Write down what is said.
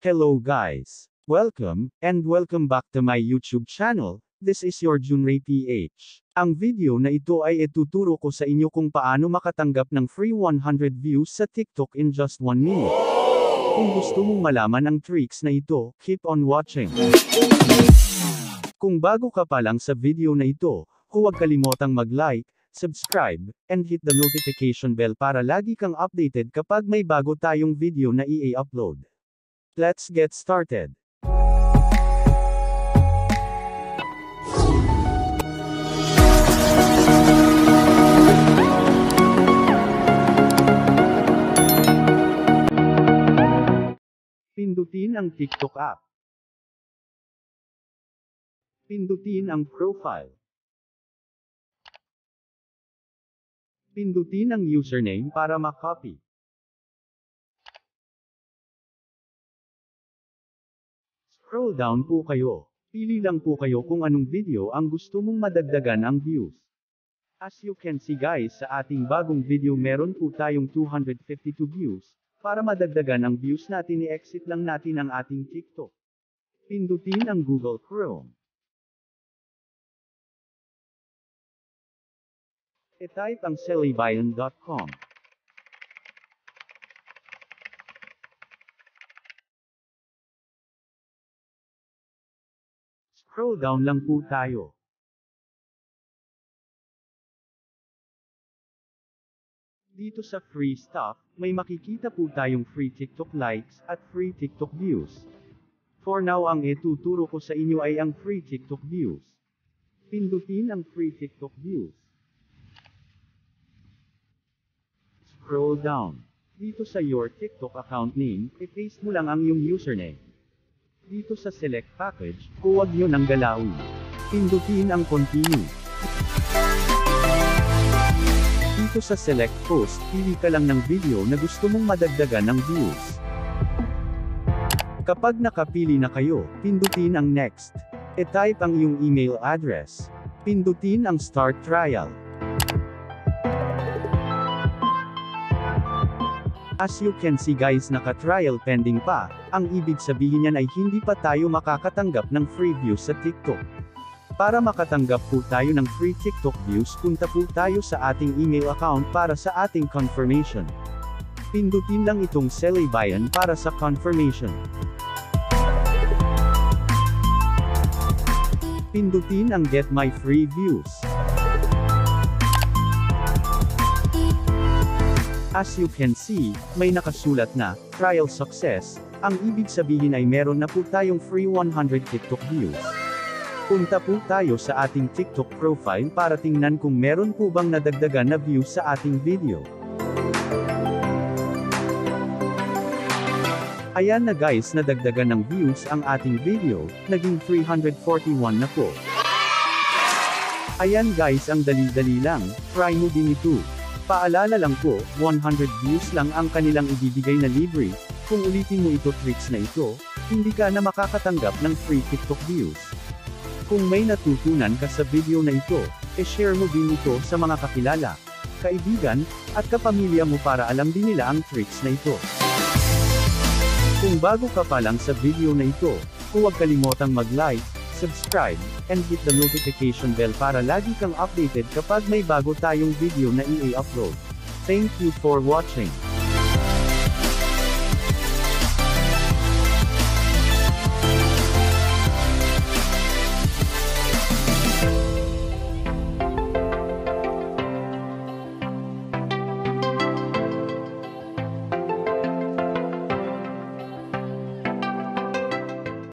Hello guys! Welcome back to my YouTube channel. This is your Junray PH. Ang video na ito ay ituturo ko sa inyo kung paano makatanggap ng free 100 views sa TikTok in just 1 minute. Kung gusto mong malaman ang tricks na ito, keep on watching. Kung bago ka pa lang sa video na ito, huwag kalimotang mag-like, subscribe, and hit the notification bell para lagi kang updated kapag may bago tayong video na i-upload. Let's get started. Pindutin ang TikTok app. Pindutin ang profile. Pindutin ang username para ma-copy. Scroll down po kayo. Pili lang po kayo kung anong video ang gusto mong madagdagan ang views. As you can see guys, sa ating bagong video meron po tayong 252 views. Para madagdagan ang views natin, i-exit lang natin ang ating TikTok. Pindutin ang Google Chrome. I-type ang sellybayan.com. Scroll down lang po tayo. Dito sa free stuff, may makikita po tayong free TikTok likes at free TikTok views. For now, ang ituturo ko sa inyo ay ang free TikTok views. Pindutin ang free TikTok views. Scroll down. Dito sa your TikTok account name, i-paste mo lang ang iyong username. Dito sa select package, huwag nyo nang galawin. Pindutin ang continue. Dito sa select post, pili ka lang ng video na gusto mong madagdagan ng views. Kapag nakapili na kayo, pindutin ang next. I-type ang iyong email address. Pindutin ang start trial. As you can see guys, naka-trial pending pa. Ang ibig sabihin niyan ay hindi pa tayo makakatanggap ng free views sa TikTok. Para makatanggap po tayo ng free TikTok views, punta po tayo sa ating email account para sa ating confirmation. Pindutin lang itong Sellybayan para sa confirmation. Pindutin ang Get My Free Views. As you can see, may nakasulat na, trial success. Ang ibig sabihin ay meron na po tayong free 100 TikTok views. Punta po tayo sa ating TikTok profile para tingnan kung meron po bang nadagdagan na views sa ating video. Ayan na guys, nadagdagan ng views ang ating video, naging 341 na po. Ayan guys, ang dali-dali lang, try mo din ito. Paalala lang po, 100 views lang ang kanilang ibibigay na libre. Kung ulitin mo ito tricks na ito, hindi ka na makakatanggap ng free TikTok views. Kung may natutunan ka sa video na ito, e-share mo din ito sa mga kakilala, kaibigan, at kapamilya mo para alam din nila ang tricks na ito. Kung bago ka pa lang sa video na ito, huwag kalimotang mag-like, subscribe, and hit the notification bell para lagi kang updated kapag may bago tayong video na i-upload. Thank you for watching.